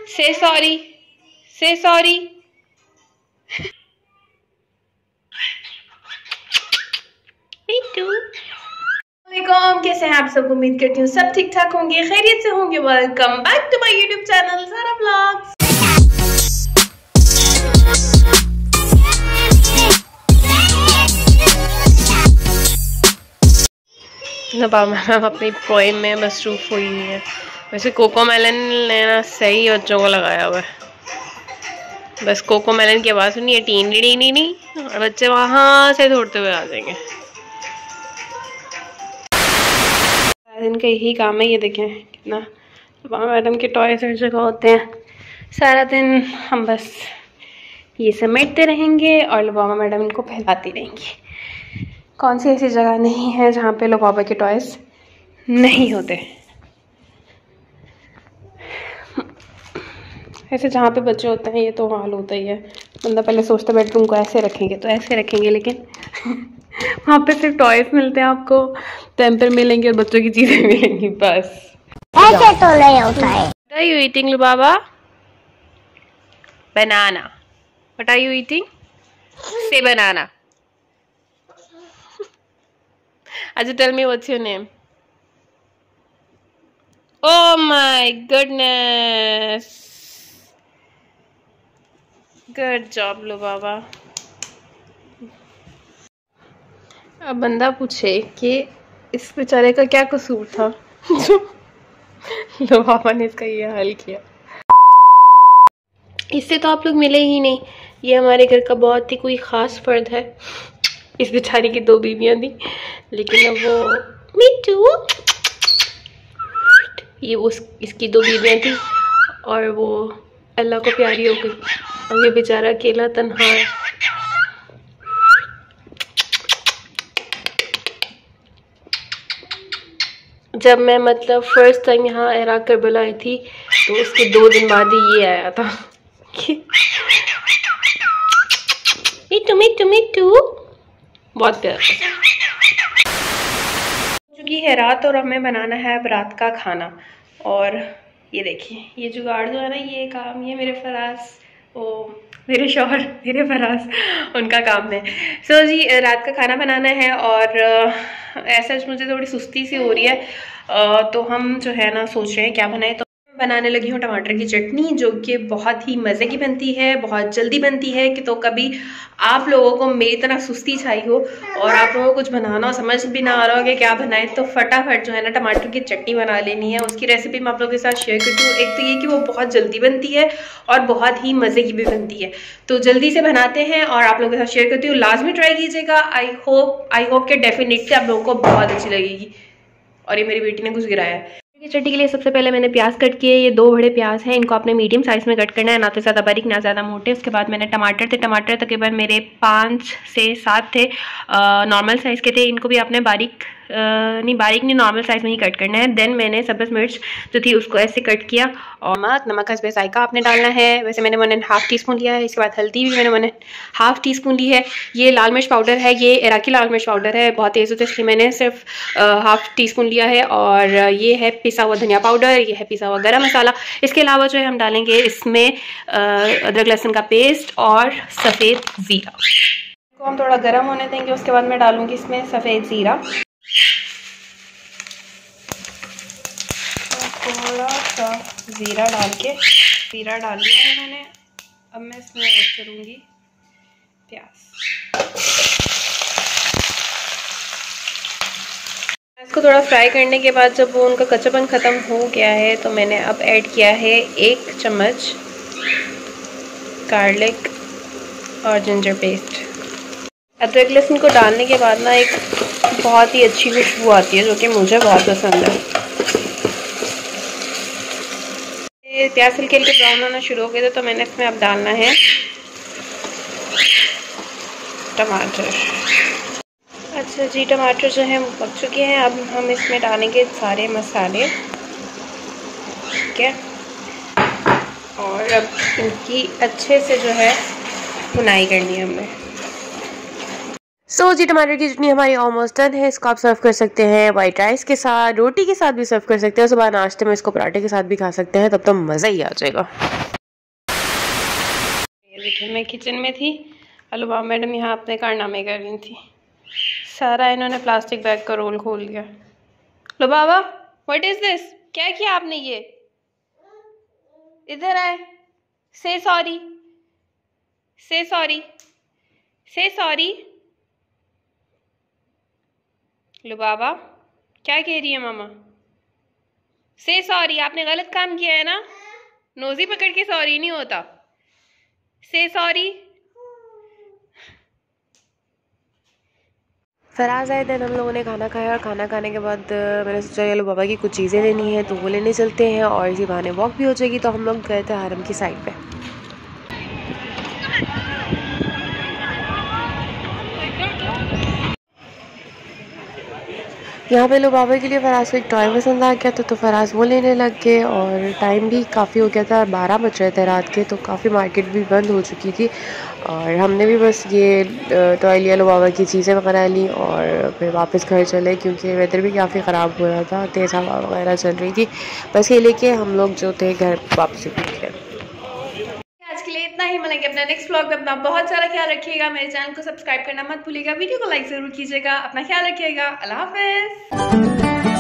Say sorry. Say sorry. Me too. वालेकुम, कैसे हैं आप सब? उम्मीद करती हूँ सब ठीक ठाक होंगे, खैरियत से होंगे। Welcome back to my YouTube channel Zara vlogs. Naba ma'am अपनी पोएम में मसरूफ हुई है। वैसे कोको मेलन ने ना सही बच्चों को लगाया हुआ है। बस कोको मेलन की आवाज़ सुनिए, टीन डी डी डी, और बच्चे वहाँ से दौड़ते हुए आ जाएंगे। इनका यही काम है। ये देखें कितना मैडम के टॉयज हर जगह होते हैं। सारा दिन हम बस ये समेटते रहेंगे और लुबाबा मैडम इनको फैलाती रहेंगी। कौन सी ऐसी जगह नहीं है जहाँ पे लुबाबा के टॉयज नहीं होते। ऐसे जहाँ पे बच्चे होते हैं ये तो हाल होता ही है। बंदा पहले सोचता बेडरूम को ऐसे रखेंगे तो ऐसे रखेंगे, लेकिन वहाँ पे सिर्फ टॉयज मिलते हैं आपको, टेम्पर मिलेंगे और बच्चों की चीजें मिलेंगी बस। ऐसे तो नहीं होता है। What are you eating, Lubaba? Banana. What are you eating? Say banana. Aja, tell me what's your name? Oh my goodness. Good job, Lubaba. अब बंदा पूछे कि इस बेचारे का क्या कसूर था जो लुबाबा ने इसका ये हाल किया। इससे तो आप लोग मिले ही नहीं। ये हमारे घर का बहुत ही कोई ख़ास फर्द है। इस बेचारी की 2 बीवियाँ थी, लेकिन अब वो मिट्टू, ये इसकी 2 बीवियाँ थी और वो अल्लाह को प्यारी हो गई। और ये बेचारा अकेला तन्हा है। जब मैं मतलब फर्स्ट टाइम यहाँ इराक करबला आई थी तो उसके 2 दिन बाद ही ये आया था। मिट्टू मिट्टू मिट्टू बहुत प्यारा। चुकी है रात और हमें बनाना है अब रात का खाना। और ये देखिए ये जुगाड़ जो है ना, ये काम ये मेरे फराज, वो मेरे शौहर, मेरे फराज, उनका काम है। सो जी रात का खाना बनाना है और ऐसा मुझे थोड़ी सुस्ती सी हो रही है। तो हम जो है ना सोच रहे हैं क्या बनाए। तो बनाने लगी हूँ टमाटर की चटनी, जो कि बहुत ही मज़े की बनती है, बहुत जल्दी बनती है। कि तो कभी आप लोगों को मेरी तरह सुस्ती छाई हो और आप लोगों को कुछ बनाना हो, समझ भी ना आ रहा हो कि क्या बनाए, तो फटाफट जो है ना टमाटर की चटनी बना लेनी है। उसकी रेसिपी मैं आप लोगों के साथ शेयर करती हूँ। एक तो ये कि वो बहुत जल्दी बनती है और बहुत ही मज़े की भी बनती है। तो जल्दी से बनाते हैं और आप लोगों के साथ शेयर करती हूँ। लाजमी ट्राई कीजिएगा। आई होप कि डेफिनेटली आप लोगों को बहुत अच्छी लगेगी। और ये मेरी बेटी ने कुछ गिराया है। चटनी के लिए सबसे पहले मैंने प्याज कट किए। ये 2 बड़े प्याज हैं, इनको आपने मीडियम साइज़ में कट करना है, ना तो ज़्यादा बारीक ना ज़्यादा मोटे। उसके बाद मैंने टमाटर तकरीबन मेरे 5 से 7 थे, नॉर्मल साइज़ के थे। इनको भी आपने बारीक नहीं नॉर्मल साइज़ में ही कट करना है। देन मैंने सब्ज़ मिर्च जो थी उसको ऐसे कट किया और नमक हस्बे जायका आपने डालना है। वैसे मैंने 1.5 टीस्पून लिया है। इसके बाद हल्दी भी मैंने 1.5 टीस्पून ली है। ये लाल मिर्च पाउडर है, ये इराकी लाल मिर्च पाउडर है, बहुत तेज़ होता है, इसलिए मैंने सिर्फ 1/2 टीस्पून लिया है। और ये है पिसा हुआ धनिया पाउडर, ये है पिसा हुआ गरम मसाला। इसके अलावा जो है हम डालेंगे इसमें अदरक लहसुन का पेस्ट और सफ़ेद ज़ीरा को हम थोड़ा गर्म होने देंगे। उसके बाद मैं डालूंगी इसमें सफ़ेद ज़ीरा, थोड़ा सा ज़ीरा डाल लिया है मैंने। अब मैं इसमें ऐड करूँगी प्याज। इसको थोड़ा फ्राई करने के बाद जब वो उनका कच्चापन ख़त्म हो गया है तो मैंने अब ऐड किया है 1 चम्मच गार्लिक और जिंजर पेस्ट। अदरक लहसुन को डालने के बाद ना एक बहुत ही अच्छी खुशबू आती है जो कि मुझे बहुत पसंद है। प्याज हल्के हल्के ब्राउन होना शुरू हो गए थे तो मैंने इसमें अब डालना है टमाटर। अच्छा जी, टमाटर जो है पक चुके हैं। अब हम इसमें डालेंगे सारे मसाले, ठीक है। और अब इनकी अच्छे से जो है भुनाई करनी है हमने। सो जी टमाटर की चटनी हमारी ऑलमोस्ट डन है। इसको आप सर्व कर सकते हैं वाइट राइस के साथ, रोटी के साथ भी सर्व कर सकते हैं, सुबह नाश्ते में इसको पराठे के साथ भी खा सकते हैं, तब तो मज़ा ही आ जाएगा। ये देखिए मैं किचन में थी, लुबाबा मैडम यहाँ अपने कारनामे कर रही थी। सारा इन्होंने प्लास्टिक बैग का रोल खोल दिया। लुबाबा व्हाट इज़ दिस, क्या किया आपने? ये इधर आए, से सॉरी, से सॉरी, से सॉरी। लुबाबा क्या कह रही है मामा? से सॉरी, आपने गलत काम किया है ना, नोजी पकड़ के सॉरी नहीं होता, से सॉरी। फराज आए दिन हम लोगों ने खाना खाया और खाना खाने के बाद मैंने सोचा ये लुबाबा की कुछ चीज़ें लेनी है तो वो लेने चलते हैं और इसी बहाने वॉक भी हो जाएगी। तो हम लोग गए थे हरम की साइड पे। यहाँ पे लुबाबा के लिए फराज को एक टॉय पसंद आ गया तो फराज वो लेने लग गए और टाइम भी काफ़ी हो गया था, 12 बज रहे थे रात के, तो काफ़ी मार्केट भी बंद हो चुकी थी और हमने भी बस ये टॉय लिया, लुबाबा की चीज़ें वगैरह ली और फिर वापस घर चले क्योंकि वेदर भी काफ़ी ख़राब हो रहा था, तेज़ हवा वगैरह चल रही थी। बस ये लेके हम लोग जो थे घर वापसी निकले। आज के लिए इतना ही, मिलेंगे अपना नेक्स्ट व्लॉग में। अपना बहुत सारा ख्याल रखिएगा, मेरे चैनल को सब्सक्राइब करना मत भूलिएगा, वीडियो को लाइक ज़रूर कीजिएगा, अपना ख्याल रखिएगा। अल्लाह हाफ़िज़।